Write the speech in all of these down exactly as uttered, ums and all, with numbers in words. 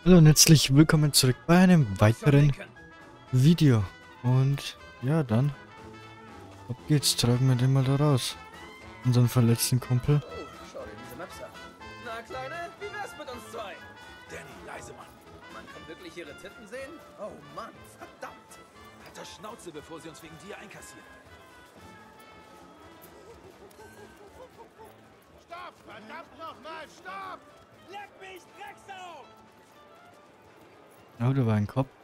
Hallo und herzlich willkommen zurück bei einem weiteren Video. Und ja, dann ab geht's, tragen wir den mal da raus. Unseren verletzten Kumpel. Oh, schau dir diese Maps an. Na, Kleine, wie wär's mit uns zwei? Danny, leise, Mann. Man kann wirklich ihre Titten sehen? Oh Mann, verdammt. Halt das Schnauze, bevor sie uns wegen dir einkassieren. Stopp! Verdammt nochmal! Stopp! Leck mich, Drecksau! Oh, da war ein Kopf.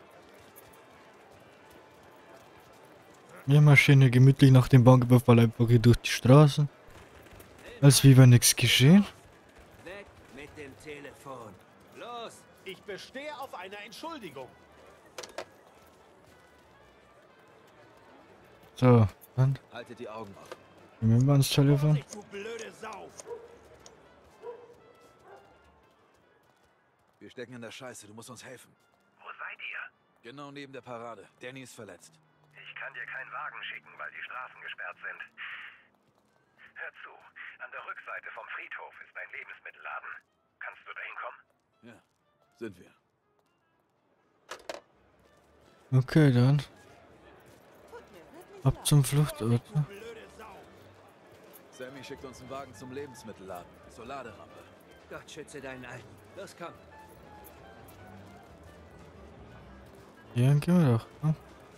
Wir marschieren hier gemütlich nach dem Banküberfall einfach hier durch die Straßen. Als wie wäre nichts geschehen. Weg mit dem Telefon. Los! Ich bestehe auf einer Entschuldigung. So, dann Haltet die Augen offen. nehmen wir ans Telefon. Vorsicht, du blöde Sau! Wir stecken in der Scheiße, du musst uns helfen. Wo seid ihr? Genau neben der Parade. Danny ist verletzt. Ich kann dir keinen Wagen schicken, weil die Straßen gesperrt sind. Hör zu, an der Rückseite vom Friedhof ist ein Lebensmittelladen. Kannst du da hinkommen? Ja, sind wir. Okay, dann. Ab zum Fluchtort. Sammy schickt uns einen Wagen zum Lebensmittelladen. Zur Laderampe. Gott schütze deinen Alten. Los, komm. Ja, dann gehen wir doch. Ne?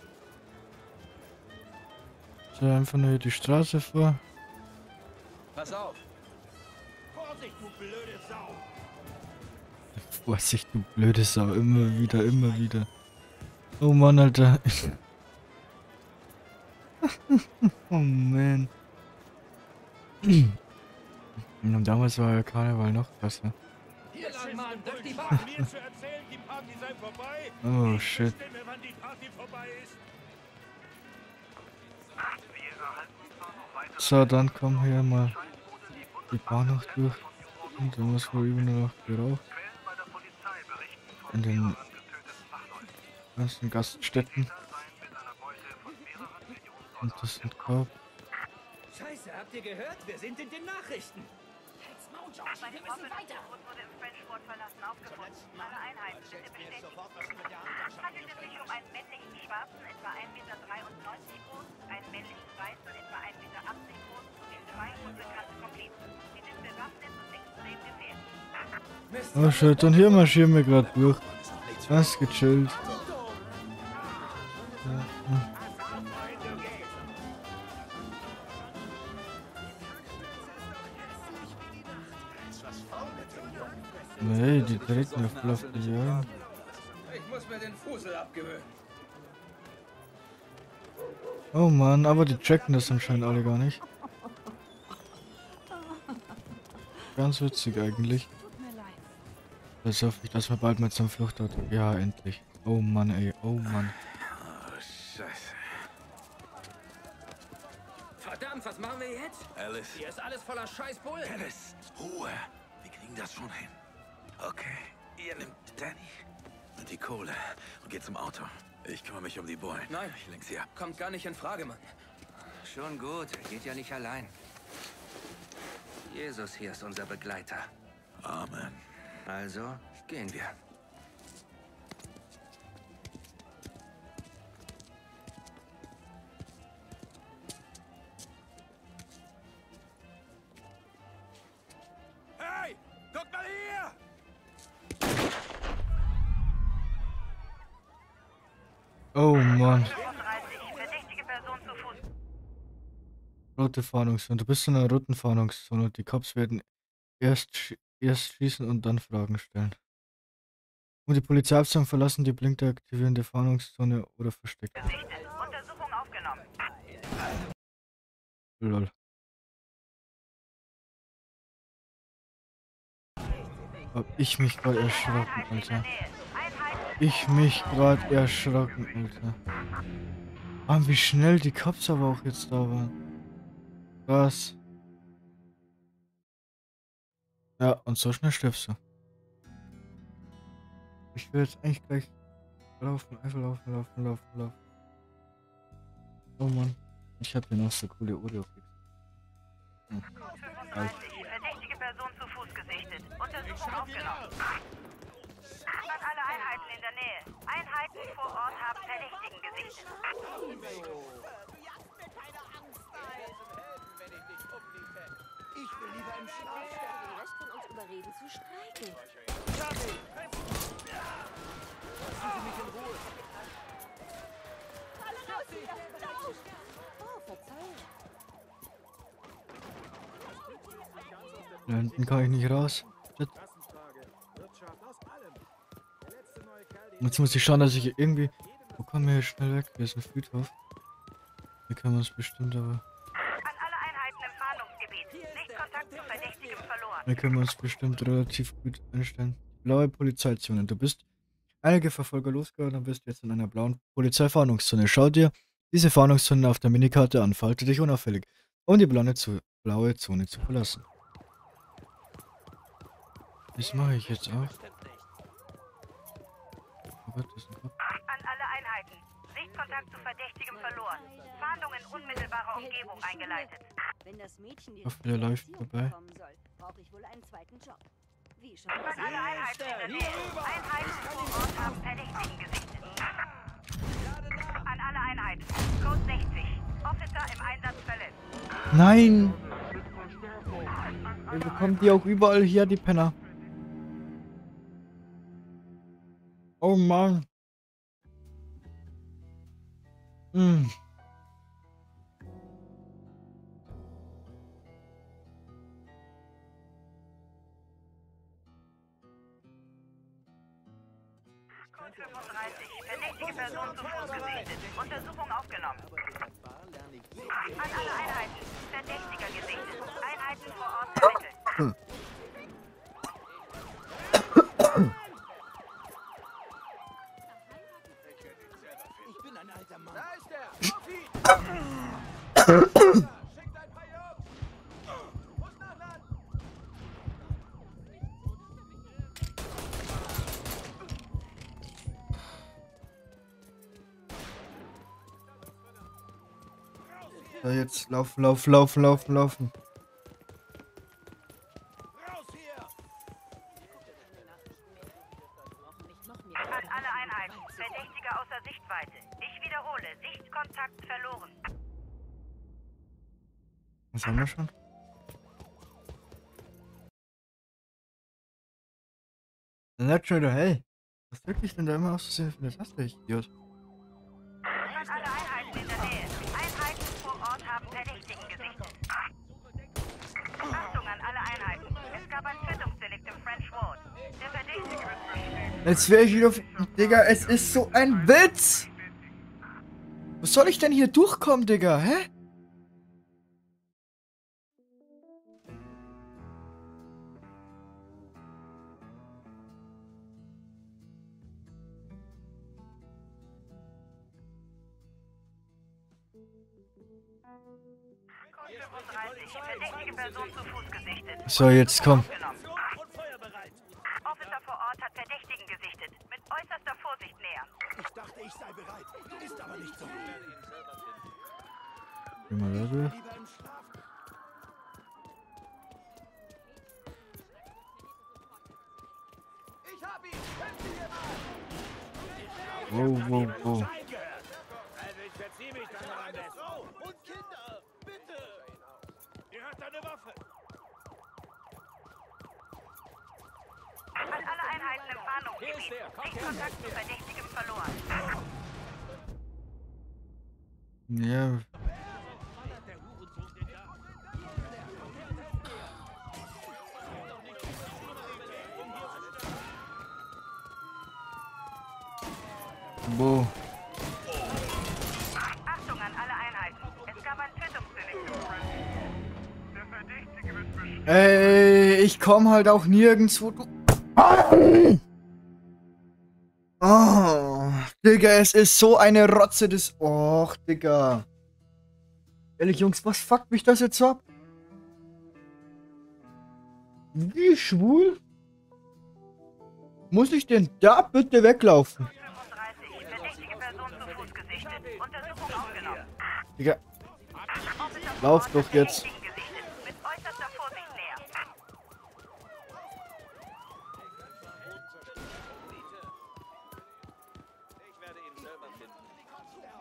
So, einfach nur hier die Straße vor. Pass auf! Vorsicht, du blöde Sau! Vorsicht, du blöde Sau. Immer wieder, immer wieder. Oh Mann, Alter. Oh man. Und damals war ja Karneval noch krasser. Hier lang, Mann! Drück die Wagen! Mir zu erzählen, die Party sei vorbei! Oh Ich shit. bestimme, wann die Party vorbei ist! So, dann kommen hier mal die Bahn noch durch. Und dann muss wohl überall noch geraucht. In den ganzen Gaststätten. Und das sind Korb. Scheiße, habt ihr gehört? Wir sind in den Nachrichten. Bei dem Mobbing-Verbot wurde im Frenchport verlassen aufgefunden. Alle Einheiten bitte bestätigen. Handelt es sich um einen männlichen Schwarzen, etwa ein Meter dreiundneunzig groß, einen männlichen Weißen, etwa ein Meter achtzig groß und zwei unbekannte Komplizen. Sie sind bewaffnet und extrem gefährlich. Oh shit, und hier marschieren wir gerade durch. Ganz gechillt. Ja, hm. Nee, die treten auf Bluff die ein. Ich muss mir den Fusel abgewöhnen. Oh Mann, aber die checken das anscheinend alle gar nicht. Ganz witzig eigentlich. Jetzt hoffe ich, dass wir bald mal zum Fluchtort. Ja, endlich. Oh Mann, ey, oh Mann. Oh, Scheiße. Verdammt, was machen wir jetzt? Alice. Hier ist alles voller Scheißbullen. Alice, Ruhe. Wir kriegen das schon hin. Okay, ihr nimmt Danny und die Kohle und geht zum Auto. Ich kümmere mich um die Bullen. Nein. Ich lenk sie ab. Kommt gar nicht in Frage, Mann. Schon gut, er geht ja nicht allein. Jesus hier ist unser Begleiter. Amen. Also, gehen wir. Hey, guck mal hier! Oh Mann. Verdächtige Person zu Fuß. Rote Fahndungszone. Du bist in einer roten Fahndungszone und die Cops werden erst, sch erst schießen und dann Fragen stellen. Um die Polizeiabteilung verlassen, die Blinker aktivieren die Fahndungszone oder verstecken. Gesichtet. Untersuchung aufgenommen. Lol. Hab ich mich gerade erschrocken, Alter. Ich mich gerade erschrocken, Alter. Mann, wie schnell die Cops aber auch jetzt da waren. Was? Ja, und so schnell stirbst du. Ich will jetzt eigentlich gleich laufen, einfach laufen, laufen, laufen, laufen. Oh Mann. Ich hab hier noch so coole Oreo-Keks. Hm. fünfunddreißig. Verdächtige Person zu Fuß gesichtet. Untersuchung aufgenommen. gesichtet. Ich will lieber im Schlaf sterben. Den Rest von uns überreden zu streiken. Lassen Sie mich in Ruhe. Oh, Verzeihung. Da hinten kann ich nicht raus. Shit. Jetzt muss ich schauen, dass ich irgendwie... Wo kommen wir hier schnell weg? Hier ist ein Friedhof. Hier kann man es bestimmt, aber... An alle Einheiten im Fahndungsgebiet. Sichtkontakt zu Verdächtigem verloren. Hier können wir uns bestimmt relativ gut einstellen. Blaue Polizeizone. Du bist einige Verfolger losgeworden und bist jetzt in einer blauen Polizeifahndungszone. Schau dir diese Fahndungszone auf der Minikarte an. Falte dich unauffällig, um die blaue, zu, blaue Zone zu verlassen. Das mache ich jetzt auch. Oh Gott, das ist ein Kopf. An alle Einheiten. Sichtkontakt zu Verdächtigem verloren. Fahndung in unmittelbarer Umgebung eingeleitet. Wenn das Mädchen die Hoffe, der läuft Reputation vorbei. bekommen soll, brauche ich wohl einen zweiten Job. Wie schon An gesagt. alle Einheiten in der Nähe. Einheiten vor Ort haben Verdächtigen gesichtet. An alle Einheiten. Code sechzig. Officer im Einsatz verletzt. Nein! Wir bekommen die auch überall her, die Penner. Oh Mann. Hm. Code fünfunddreißig. Verdächtige Person zu Fuß gesichtet. Untersuchung aufgenommen. An alle Einheiten. Verdächtiger gesichtet. Einheiten vor Ort ermittelt. Ich bin ein alter Mann. Da ist er! Schickt ein paar Jungs! Muss nachladen! So, jetzt laufen, laufen, laufen, laufen, laufen. Raus hier! An alle Einheiten. Verdächtiger außer Sichtweite. Ich wiederhole. Sichtkontakt verloren. Was haben wir schon? Natural, hey. Was wirklich denn da immer auszusehen für eine Taste, ich Idiot? An alle Einheiten in der Nähe. Einheiten vor Ort haben Verdächtigen gesichtet. Achtung an alle Einheiten. Es gab ein Tötungsdelikt im French Ward. Der Verdächtige wird beschrieben. Jetzt wäre ich wieder auf... Digga, es ist so ein Witz! Was soll ich denn hier durchkommen, Digga? Hä? Code fünfunddreißig. Verdächtige Person zu Fuß gesichtet. So, jetzt komm. Aufgenommen. Und feuerbereit! Officer vor Ort hat Verdächtigen gesichtet. Mit äußerster Vorsicht nähern. Ich dachte, ich sei bereit. Ist aber nicht so. Geh mal da durch. Lieber im Schlaf. Ich hab ihn! Kämpft ihr mal! Wow, wow, wow. Also ich verzieh mich dann mal am besten. Frau und Kinder! Bitte! Ihr habt eine Waffe! An alle Einheiten im Fahndungsgebiet. Sichtkontakt zu Verdächtigem verloren. Ja. Wo? Achtung an alle Einheiten. Es gab ein Tötungsdelikt im French. Der Verdächtige wird beschrieben. Ey, ich komm halt auch nirgendwo. Du. Oh, Digga, es ist so eine Rotze des. Och, Digga. Ehrlich, Jungs, was fuckt mich das jetzt ab? Wie schwul? Muss ich denn da bitte weglaufen? fünfunddreißig. Verdächtige Person zu Fuß gesichtet. Untersuchung aufgenommen. Digga, Officer vor lauf Ort doch hat jetzt. Verdächtigen gesichtet. Mit äußerster Vorsicht nähern. Ich werde ihn selber finden.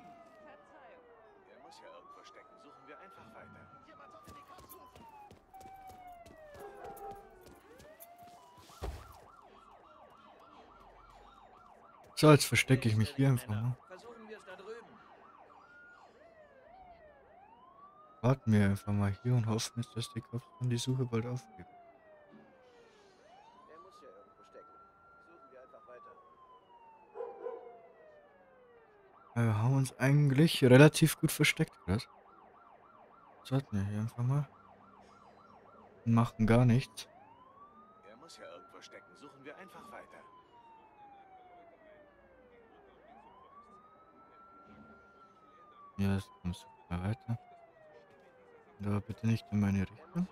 So, jetzt verstecke ich mich hier einfach mal. Versuchen wir es da drüben. Warten wir einfach mal hier und hoffen jetzt, dass die Cops dann die Suche bald aufgeben. Er muss ja irgendwo stecken. Suchen wir einfach weiter. Wir haben uns eigentlich relativ gut versteckt, krass. Jetzt warten wir hier einfach mal. Und machen gar nichts. Er muss ja irgendwo stecken. Suchen wir einfach weiter. Ja, jetzt kommst du mal weiter. Aber bitte nicht in meine Richtung.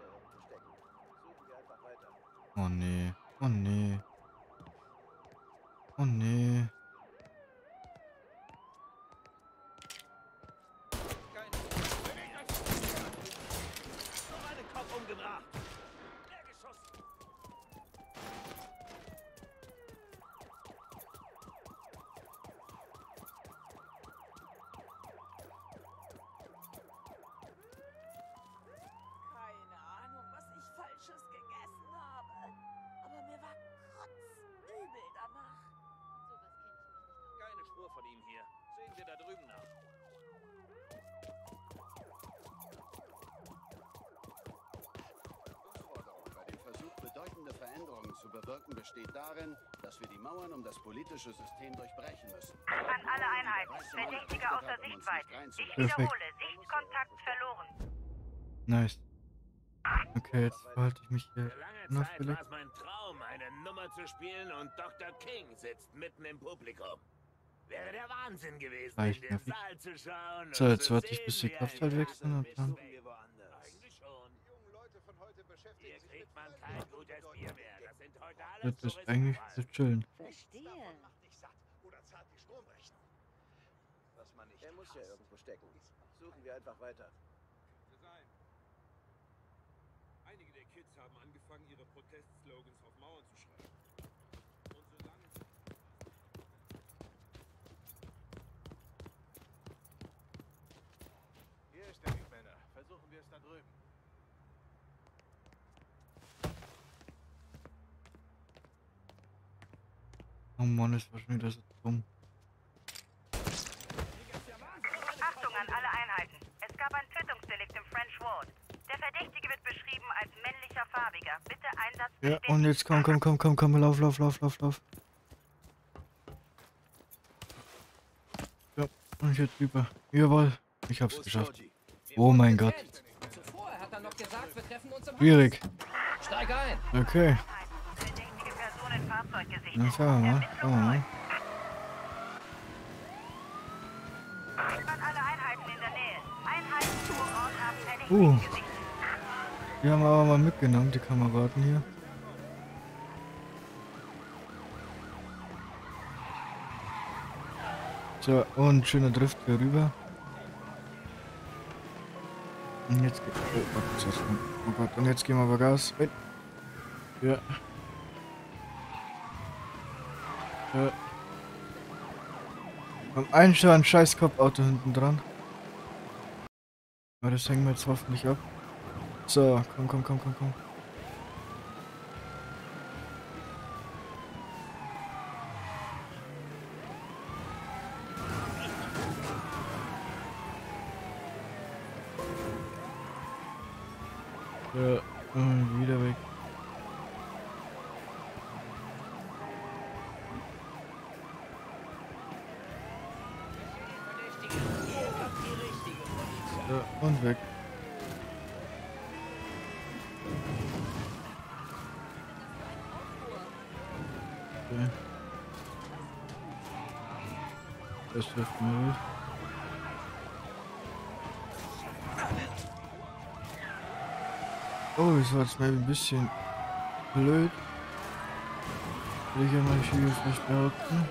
Oh nee, oh nee. Oh nee. Noch einen Kopf umgebracht. Mehr geschossen. Keine Ahnung, was ich Falsches gegessen habe. Aber mir war kotzübel danach. Keine Spur von ihm hier. Sehen wir da drüben nach. Schlussfolgerung bei dem Versuch, bedeutende Veränderungen zu bewirken, besteht darin, dass wir die Mauern um das politische System durchbrechen müssen. An alle Einheiten. Verdächtige außer Sichtweite. Ich Perfekt. wiederhole. Sichtkontakt verloren. Nice. Okay, jetzt verhalte ich mich hier Lange Zeit war unauffällig. es mein Traum, eine Nummer zu spielen und Doktor King sitzt mitten im Publikum. Wäre der Wahnsinn gewesen, Reicht in den nervig. Saal zu schauen. So, und jetzt zu warte ich, sehen, bis die wie Cops ein halt weg sind und Bist dann- du hier woanders? Eigentlich schon. Die jungen Leute von heute beschäftigen Hier kriegt man kein gutes Bier mehr. Das sind heute alles Das ist Touristen eigentlich halt. zu chillen. Verstehe. Was man nicht. Er muss ja irgendwo stecken. Suchen wir einfach weiter. Einige der Kids haben angefangen, ihre Protestslogans auf Mauern zu schreiben. Und solange Hier ist der Männer. Versuchen wir es da drüben. Oh Mann, ist war schon wieder so dumm. Achtung an alle Einheiten. Es gab ein Tötungsdelikt im French Ward. Der Verdächtige wird beschrieben als männlicher Farbiger. Bitte Einsatz Ja, bestätigen. und jetzt komm, komm, komm, komm, komm, lauf, lauf, lauf, lauf, lauf. Ja, und hier drüber. Jawohl, ich hab's geschafft. Oh mein Gott. Zuvor hat er noch gesagt, wir treffen uns im Schwierig. Haus. Steig ein. Okay, Verdächtige Person im Fahrzeug gesichtet. dann schauen wir mal. Schauen wir mal. An alle Einheiten in der Nähe. Einheiten vor Ort haben Verdächtige Uh. gesichtet. Die haben wir aber mal mitgenommen, die Kameraden hier. So, und schöner Drift hier rüber. Und jetzt geht. Oh, warte, das ist- oh Gott, und jetzt gehen wir aber Gas. Rein. Ja. Ja. Am einen schon ein scheiß Kopfauto hinten dran. Aber das hängen wir jetzt hoffentlich ab. So, komm, komm, komm, komm, komm. Ja, und wieder weg. Ja, und weg. Okay. Das hilft mir nicht. Oh, das war jetzt mal ein bisschen blöd. Will ich ja mal hier vielleicht behaupten.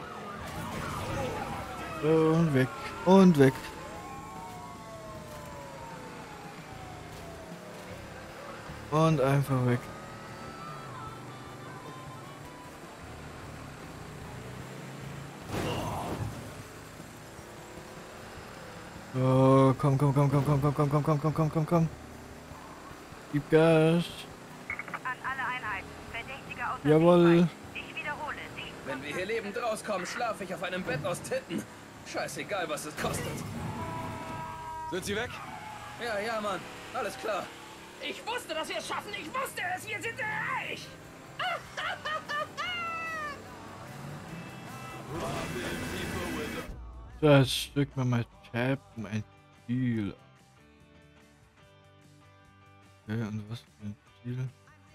So, und weg. Und weg. Und einfach weg. So, komm, komm, komm, komm, komm, komm, komm, komm, komm, komm, komm, komm, komm. Gib Gas. An alle Einheiten. Verdächtige außer Jawohl. Sichtweite. Ich wiederhole. Sichtkontakt wir hier lebend rauskommen, schlafe ich auf einem Bett aus Titten. Scheißegal, was es kostet. Sind Sie weg? Ja, ja, Mann. Alles klar. Ich wusste, dass wir es schaffen. Ich wusste es. Wir sind reich. Das Stück mal mal Tab um ein Ziel. Okay, und was für ein Ziel?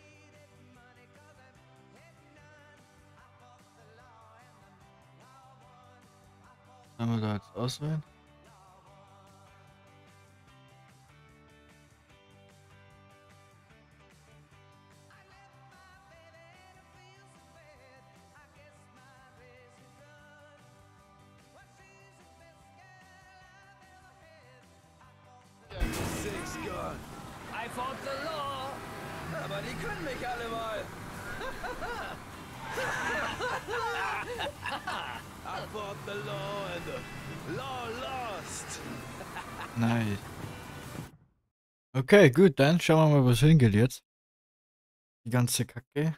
Sollen wir da jetzt auswählen? I fought the law. Aber die können mich alle mal. I fought the law and the law lost. Nice. Okay, gut, dann schauen wir mal, wo es hingeht jetzt. Die ganze Kacke.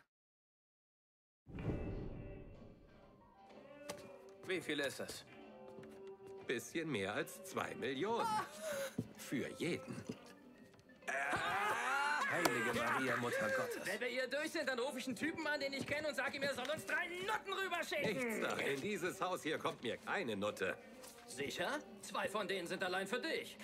Wie viel ist es? Bisschen mehr als zwei Millionen. Für jeden. Heilige Maria, Mutter Gottes. Wenn wir hier durch sind, dann rufe ich einen Typen an, den ich kenne und sage ihm, er soll uns drei Nutten rüberschicken. Nichts da. In dieses Haus hier kommt mir keine Nutte. Sicher? Zwei von denen sind allein für dich.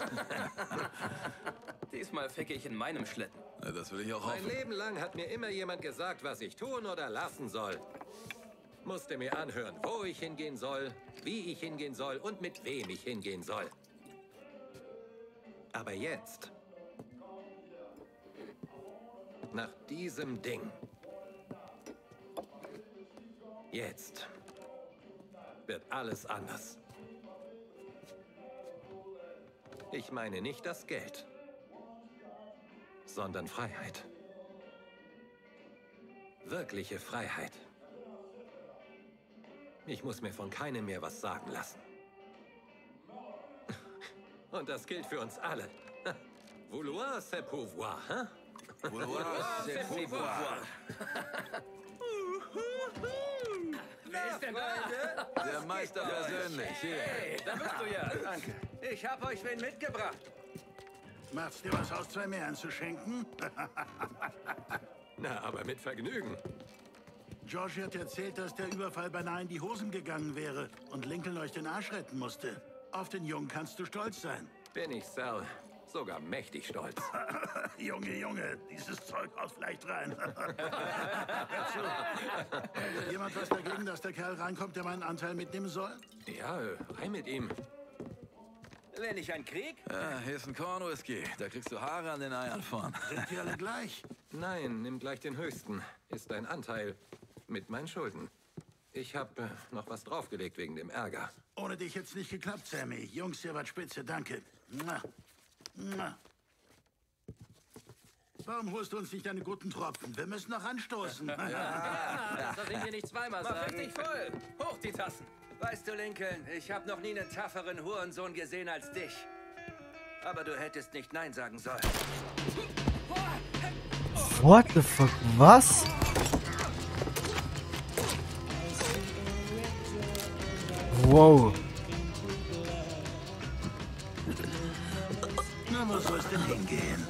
Diesmal ficke ich in meinem Schlitten. Na, das will ich auch Mein hoffen. Leben lang hat mir immer jemand gesagt, was ich tun oder lassen soll. Musste mir anhören, wo ich hingehen soll, wie ich hingehen soll und mit wem ich hingehen soll. Aber jetzt, nach diesem Ding, jetzt wird alles anders. Ich meine nicht das Geld, sondern Freiheit. Wirkliche Freiheit. Ich muss mir von keinem mehr was sagen lassen. Und das gilt für uns alle. Vouloir, c'est pouvoir, hein? Vouloir, c'est pouvoir. Wer ist denn da? Der Meister persönlich. Hier. Hey, da bist du ja. Danke. Ich hab euch wen mitgebracht. Macht's dir was aus, zwei mehr anzuschenken? Na, aber mit Vergnügen. George hat erzählt, dass der Überfall beinahe in die Hosen gegangen wäre und Lincoln euch den Arsch retten musste. Auf den Jungen kannst du stolz sein. Bin ich, Sal. Sogar mächtig stolz. Junge, Junge, dieses Zeug haut vielleicht rein. Hör zu. Jemand was dagegen, dass der Kerl reinkommt, der meinen Anteil mitnehmen soll? Ja, rein mit ihm. Wenn ich ein Krieg? Ja, hier ist ein Kornwhisky. Da kriegst du Haare an den Eiern von. Sind die alle gleich? Nein, nimm gleich den höchsten. Ist dein Anteil mit meinen Schulden. Ich hab äh, noch was draufgelegt wegen dem Ärger. Ohne dich jetzt nicht geklappt, Sammy. Jungs, ihr wart spitze, danke. Mua. Mua. Warum holst du uns nicht deine guten Tropfen? Wir müssen noch anstoßen. Das soll ich hier nicht zweimal Mach sagen. richtig voll. Hoch die Tassen. Weißt du, Lincoln, ich habe noch nie einen tafferen Hurensohn gesehen als dich. Aber du hättest nicht Nein sagen sollen. What the fuck? Was? Wow. Na, wo soll es denn hingehen?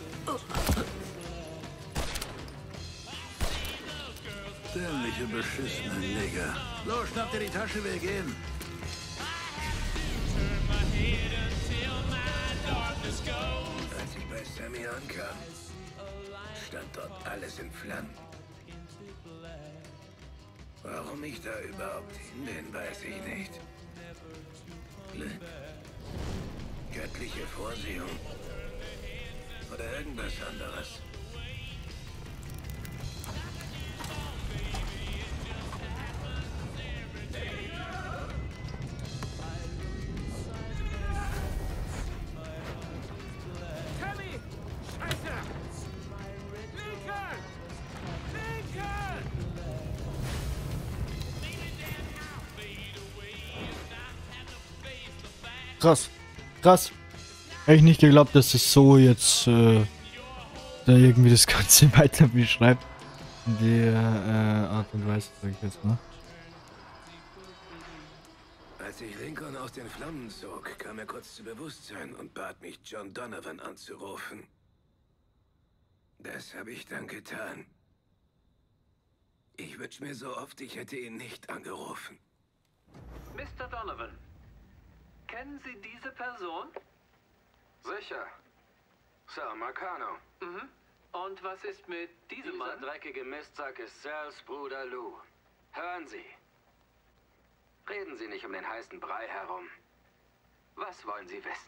Dämliche, beschissene Nigger. Los, schnapp dir die Tasche, wir gehen. Als ich bei Sammy ankam, stand dort alles in Flammen. Warum ich da überhaupt hin bin, weiß ich nicht. Glück, göttliche Vorsehung oder irgendwas anderes. Tommy! Scheiße! Lincoln! Lincoln! Krass. Krass. Hätte ich nicht geglaubt, dass es so jetzt äh, da irgendwie das Ganze weiter beschreibt. In der äh, Art und Weise, sag ich jetzt mal. Als ich Lincoln aus den Flammen zog, kam er kurz zu Bewusstsein und bat mich, John Donovan anzurufen. Das habe ich dann getan. Ich wünsche mir so oft, ich hätte ihn nicht angerufen. Mister Donovan, kennen Sie diese Person? Sicher. Sal Marcano. Mhm. Und was ist mit diesem Dieser Mann? dreckige Mistsack ist Sals Bruder Lou. Hören Sie. Reden Sie nicht um den heißen Brei herum. Was wollen Sie wissen?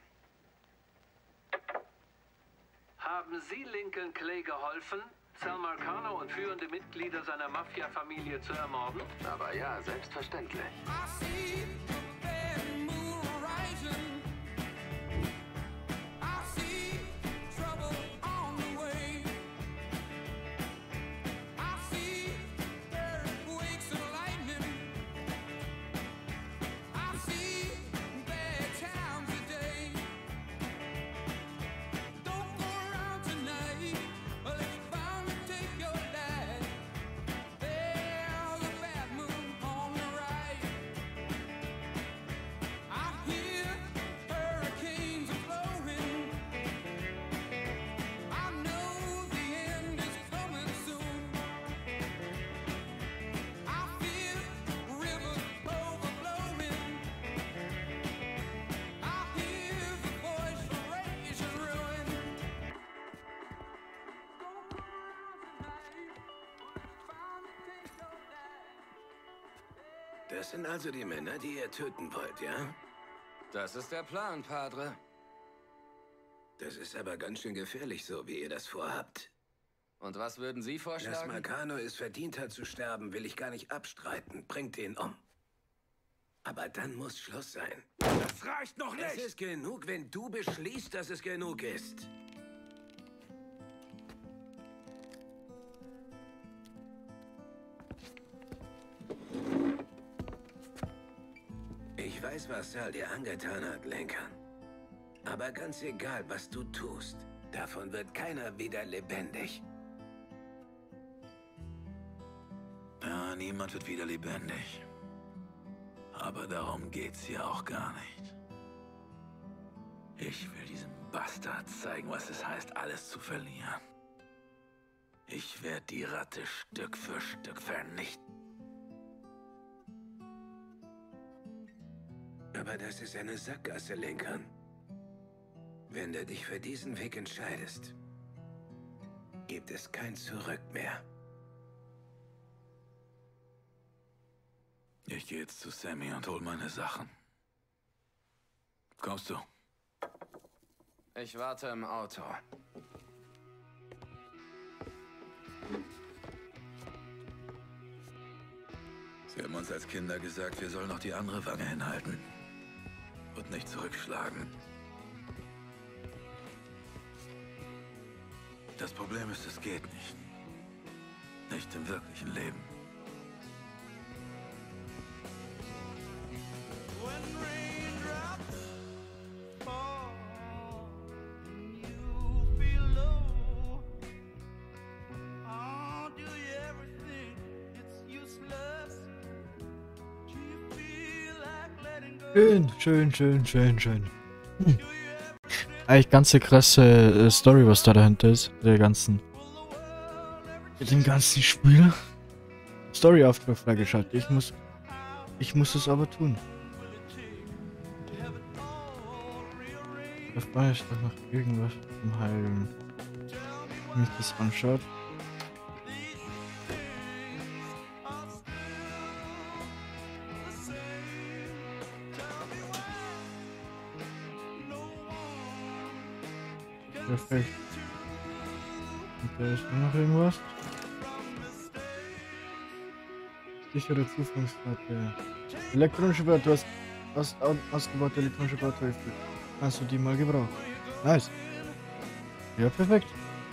Haben Sie Lincoln Clay geholfen, Sal Marcano und führende Mitglieder seiner Mafia-Familie zu ermorden? Aber ja, selbstverständlich. Das sind also die Männer, die ihr töten wollt, ja? Das ist der Plan, Padre. Das ist aber ganz schön gefährlich, so wie ihr das vorhabt. Und was würden Sie Dass vorschlagen? Marcano es verdient hat zu sterben, will ich gar nicht abstreiten. Bringt ihn um. Aber dann muss Schluss sein. Das reicht noch nicht! Es ist genug, wenn du beschließt, dass es genug ist. Ich weiß, was Sal dir angetan hat, Lincoln. Aber ganz egal, was du tust, davon wird keiner wieder lebendig. Ja, niemand wird wieder lebendig. Aber darum geht's hier auch gar nicht. Ich will diesem Bastard zeigen, was es heißt, alles zu verlieren. Ich werde die Ratte Stück für Stück vernichten. Aber das ist eine Sackgasse, Lincoln. Wenn du dich für diesen Weg entscheidest, gibt es kein Zurück mehr. Ich gehe jetzt zu Sammy und hol meine Sachen. Kommst du? Ich warte im Auto. Sie haben uns als Kinder gesagt, wir sollen noch die andere Wange hinhalten. Und nicht zurückschlagen. Das Problem ist, es geht nicht. Nicht im wirklichen Leben. Schön, schön, schön, schön, schön. Hm. Eigentlich ganz eine krasse äh, Story, was da dahinter ist. Der ganzen. Mit dem ganzen Spiel. Story-Auftrag freigeschaltet. Ich muss. Ich muss es aber tun. Da war ich doch noch irgendwas zum Heilen. Wenn mich das anschaut. Perfekt. Und da ist noch irgendwas. Sichere Zufangsrate. Elektronische Werte, du hast, hast ausgebaute elektronische Bauteufel. Kannst du die mal gebrauchen? Nice. Ja, perfekt.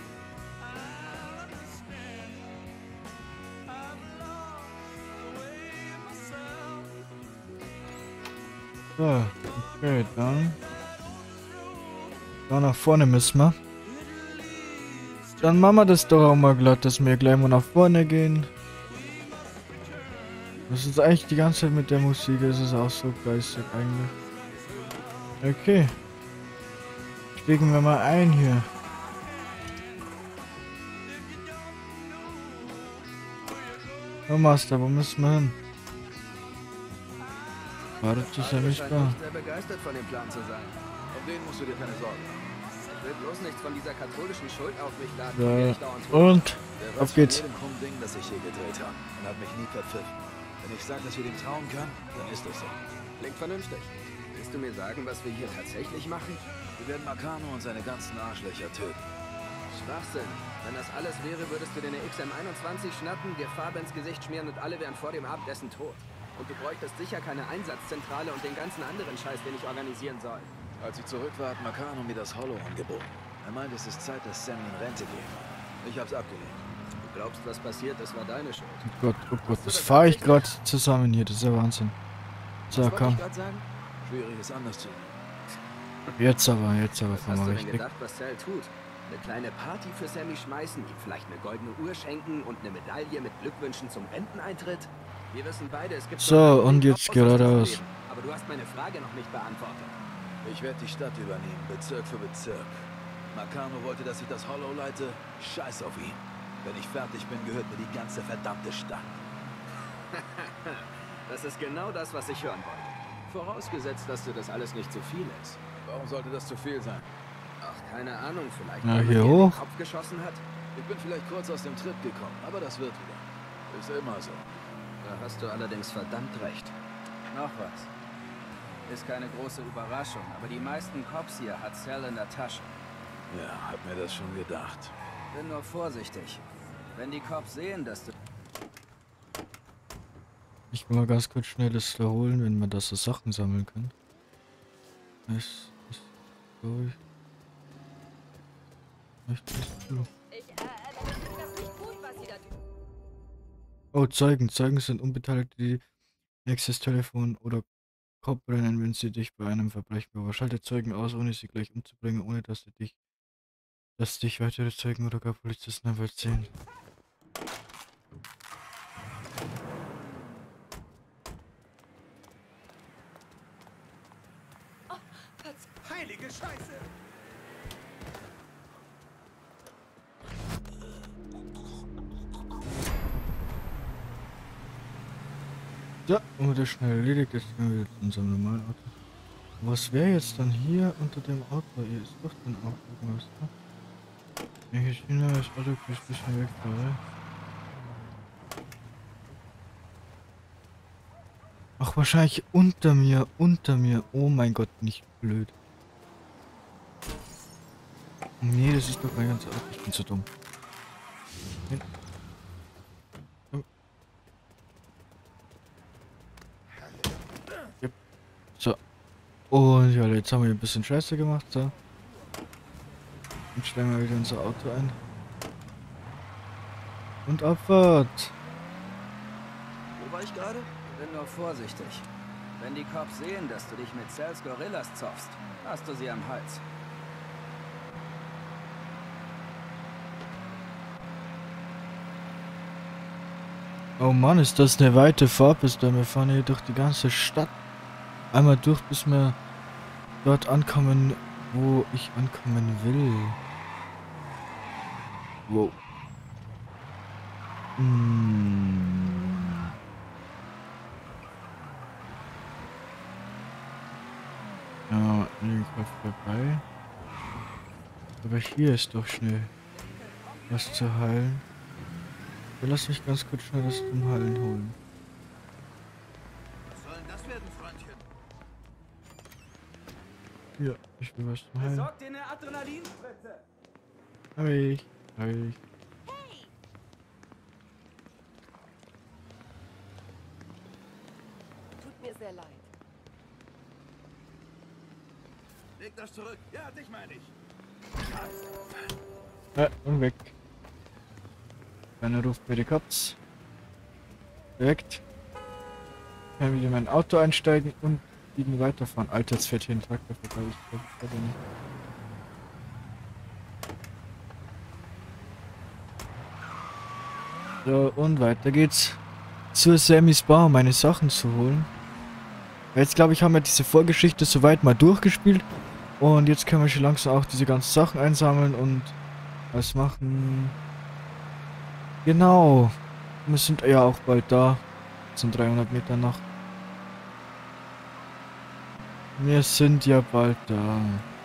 So, okay, dann. Da nach vorne müssen wir. Dann machen wir das doch auch mal glatt, dass wir gleich mal nach vorne gehen. Das ist eigentlich die ganze Zeit mit der Musik, das ist auch so geistig eigentlich. Okay. Stiegen wir mal ein hier. Oh Master, wo müssen wir hin? Wartet sich ja nicht da. Sehr begeistert von dem Plan zu sein. Um den musst du dir keine Sorgen machen. Ich will bloß nichts von dieser katholischen Schuld auf mich laden. Ja. Und auf geht's. Der weiß Ding, das ich hier gedreht habe und hat mich nie verpfiffen. Wenn ich sage, dass wir dem trauen können, dann ist das so. Klingt vernünftig. Willst du mir sagen, was wir hier tatsächlich machen? Wir werden Meccano und seine ganzen Arschlöcher töten. Schwachsinn. Wenn das alles wäre, würdest du dir eine X M einundzwanzig schnappen, dir Farbe ins Gesicht schmieren und alle wären vor dem Abendessen tot. Und du bräuchtest sicher keine Einsatzzentrale und den ganzen anderen Scheiß, den ich organisieren soll. Als ich zurück war, hat Meccano mir das Hollow angeboten. Er meinte, es ist Zeit, dass Sammy in Rente geht. Ich hab's abgelehnt. Du glaubst, was passiert, das war deine Schuld. Oh Gott, oh Gott, das fahre ich gerade zusammen hier, das ist ja Wahnsinn. So, komm. Schwierig ist anders zu. Jetzt aber, jetzt aber fahren wir richtig. Hast du denn richtig. gedacht, was Sal tut? Eine kleine Party für Sammy schmeißen, ihm vielleicht eine goldene Uhr schenken und eine Medaille mit Glückwünschen zum Renteneintritt? Wir wissen beide, es gibt... So, und jetzt geradeaus. Aber du hast meine Frage noch nicht beantwortet. Ich werde die Stadt übernehmen, Bezirk für Bezirk. Meccano wollte, dass ich das Hollow leite. Scheiß auf ihn. Wenn ich fertig bin, gehört mir die ganze verdammte Stadt. Das ist genau das, was ich hören wollte. Vorausgesetzt, dass dir das alles nicht zu viel ist. Warum sollte das zu viel sein? Ach, keine Ahnung, vielleicht Na, weil man hier dir in hoch. den Kopf geschossen hat. Ich bin vielleicht kurz aus dem Trip gekommen, aber das wird wieder. Ist immer so. Da hast du allerdings verdammt recht. Noch was. Ist keine große Überraschung, aber die meisten Cops hier hat Sal in der Tasche. Ja, hab mir das schon gedacht. Bin nur vorsichtig. Wenn die Cops sehen, dass du... Ich will mal ganz kurz schnell das da holen, wenn man das so Sachen sammeln kann. Es ist, glaube ich. Nicht das du. Oh, Zeugen. Zeugen sind Unbeteiligte, die nächstes Telefon oder Cop rennen, wenn sie dich bei einem Verbrechen beauftragen. Schalte Zeugen aus, ohne sie gleich umzubringen, ohne dass sie dich, dass dich weitere Zeugen oder gar Polizisten einfach sehen. Heilige Scheiße! Ja, und wieder schnell erledigt. Jetzt gehen wir wieder zu unserem normalen Auto. Was wäre jetzt dann hier unter dem Auto? Hier ist doch dann auch irgendwas, ne? Welche Schiene das Auto ist ein bisschen weg, oder? Ach, wahrscheinlich unter mir, unter mir. Oh mein Gott, nicht blöd. Nee, das ist doch mein ganzer Auto. Ich bin zu dumm. Nee. Yep. So. Und ja, jetzt haben wir ein bisschen Scheiße gemacht, so. Und stellen wir wieder unser Auto ein. Und Abfahrt. Wo war ich gerade? Bin nur vorsichtig. Wenn die Cops sehen, dass du dich mit Sals Gorillas zoffst, hast du sie am Hals. Oh Mann, ist das eine weite Fahrt bis da. Wir fahren hier durch die ganze Stadt. Einmal durch, bis wir dort ankommen, wo ich ankommen will. Wow. Hm. Ja, irgendwas vorbei. Aber hier ist doch schnell was zu heilen. Ja, lass mich ganz kurz schnell das zum Heilen holen. Was soll denn das werden, Freundchen? Ja, ich will was zum Heilen. Besorg dir eine Adrenalinspritze! Hab ich. Hab ich. Tut mir sehr leid. Leg das zurück. Ja, dich meine ich. Ja, und weg. Keiner ruft bei die Cops. Direkt. Kann wieder in mein Auto einsteigen und liegen weiterfahren. Alter, jetzt fährt hier ein Traktor vorbei. Ich glaube, ich glaube nicht. So, und weiter geht's. zur Sammys Bar, um meine Sachen zu holen. Jetzt glaube ich, haben wir diese Vorgeschichte soweit mal durchgespielt. Und jetzt können wir schon langsam auch diese ganzen Sachen einsammeln und was machen. Genau. Wir sind ja auch bald da. Das sind dreihundert Meter noch. Wir sind ja bald da.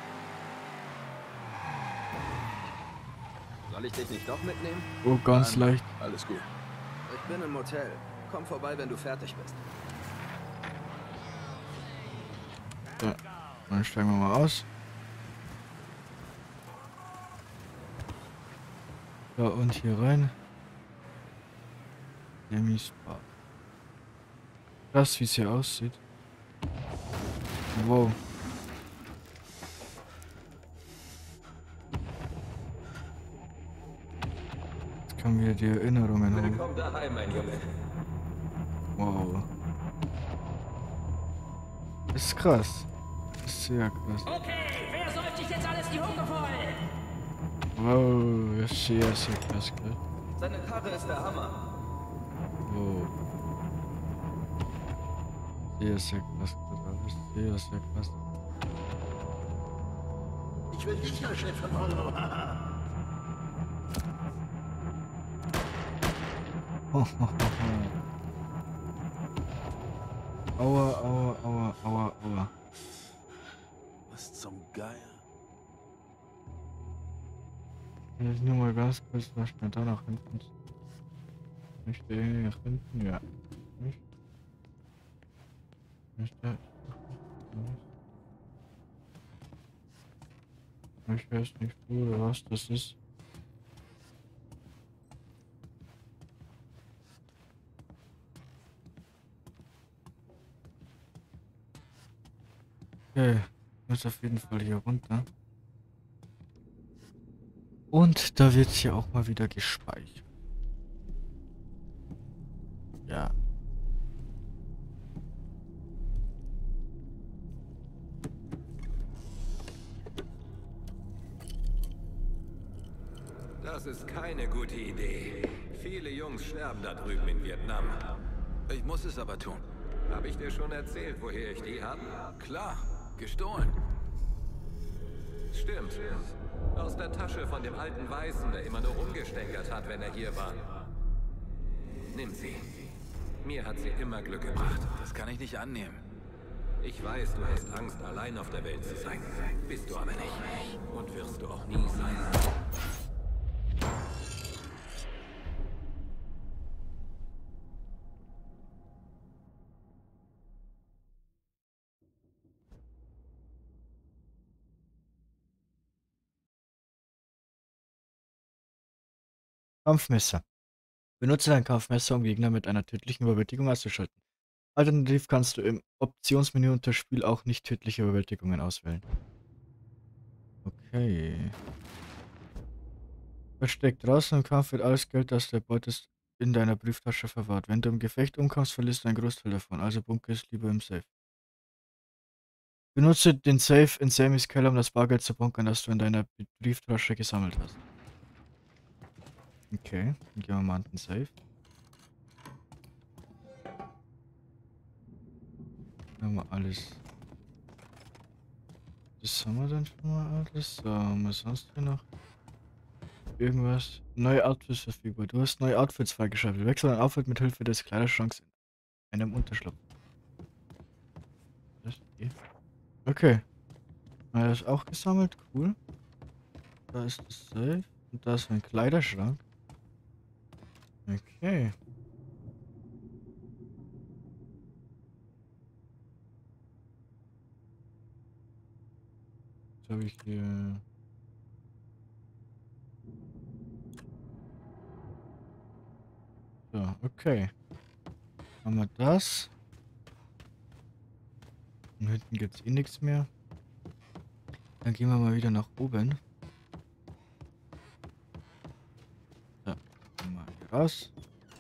Soll ich dich nicht doch mitnehmen? Oh, ganz Nein, leicht. Alles gut. Ich bin im Hotel. Komm vorbei, wenn du fertig bist. Ja, dann steigen wir mal aus. Ja, und hier rein. Sammys Bar. Krass, wie es hier aussieht. Wow. Jetzt können wir die Erinnerungen holen. Willkommen daheim, mein Junge. Wow. Das ist krass. Das ist sehr krass. Okay, wer säuft sich jetzt alles die Hucke voll? Wow, das ist sehr, sehr krass, gell? Seine Karre ist der Hammer. Wow. Sehr, sehr krass, das ist sehr, sehr krass. Ich will dich, Herr Chef von Hollow. Aua, aua, aua, aua, aua. Was zum Geier? Jetzt nur mal ganz kurz, was mir da nach hinten. Nicht der hier nach hinten, ja. Nicht. Nicht der. Ich weiß nicht, wo oder was das ist. Okay, muss auf jeden Fall hier runter. Und da wird hier auch mal wieder gespeichert. Ja. Das ist keine gute Idee. Viele Jungs sterben da drüben in Vietnam. Ich muss es aber tun. Habe ich dir schon erzählt, woher ich die habe? Klar, gestohlen. Stimmt. Aus der Tasche von dem alten Weißen, der immer nur rumgestänkert hat, wenn er hier war. Nimm sie. Mir hat sie immer Glück gebracht. Das kann ich nicht annehmen. Ich weiß, du hast Angst, allein auf der Welt zu sein. Bist du aber nicht. Und wirst du auch nie sein. Kampfmesser. Benutze dein Kampfmesser, um Gegner mit einer tödlichen Überwältigung auszuschalten. Alternativ kannst du im Optionsmenü unter Spiel auch nicht tödliche Überwältigungen auswählen. Okay. Versteckt. Draußen im Kampf wird alles Geld, das du erbeutest, in deiner Brieftasche verwahrt. Wenn du im Gefecht umkommst, verlierst du einen Großteil davon, also bunker es lieber im Safe. Benutze den Safe in Sammys Keller, um das Bargeld zu bunkern, das du in deiner Brieftasche gesammelt hast. Okay, dann gehen wir mal an den Safe. Haben wir alles. Das haben wir dann schon mal alles. So, haben wir sonst hier noch irgendwas? Neue Outfits verfügbar. Du hast neue Outfits freigeschaltet. Wechsel dein Outfit mit Hilfe des Kleiderschranks in einem Unterschlupf. Das hier. Okay. Na, das ist auch gesammelt. Cool. Da ist das Safe. Und da ist ein Kleiderschrank. Okay. Jetzt habe ich hier... So, okay. Haben wir das. Und hinten gibt es eh nichts mehr. Dann gehen wir mal wieder nach oben. So, gehen wir hier raus.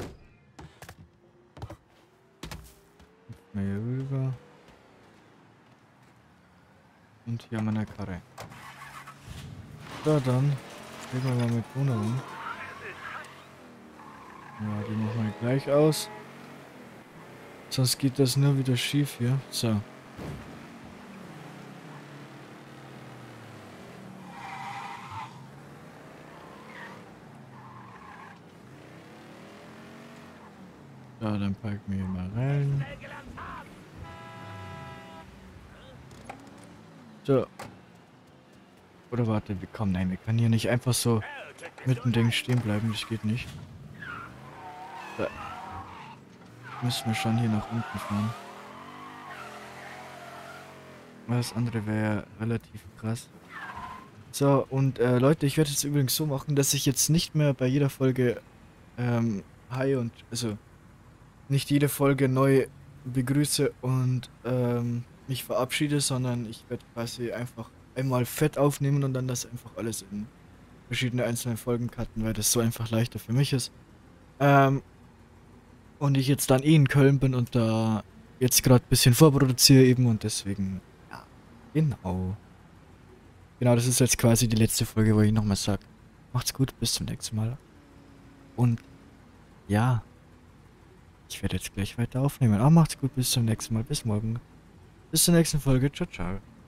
Mal hier rüber. Und hier haben wir eine Karre. So, dann legen wir mal mit Bruno um. Ja, die machen wir gleich aus. Sonst geht das nur wieder schief hier. So. Ja, dann packen wir hier mal rein. So. Oder warte, komm, nein, wir können hier nicht einfach so mittendrin stehen bleiben, das geht nicht. Da müssen wir schon hier nach unten fahren. Das andere wäre relativ krass. So, und äh, Leute, ich werde es übrigens so machen, dass ich jetzt nicht mehr bei jeder Folge ähm, Hi und, also nicht jede Folge neu begrüße und ähm, mich verabschiede, sondern ich werde quasi einfach einmal fett aufnehmen und dann das einfach alles in verschiedene einzelne Folgen cutten, weil das so einfach leichter für mich ist. Ähm, und ich jetzt dann eh in Köln bin und da jetzt gerade ein bisschen vorproduziere eben und deswegen, ja, genau. Genau, das ist jetzt quasi die letzte Folge, wo ich nochmal sage, macht's gut, bis zum nächsten Mal. Und ja, ich werde jetzt gleich weiter aufnehmen. Aber macht's gut, bis zum nächsten Mal, bis morgen. Bis zur nächsten Folge, ciao, ciao.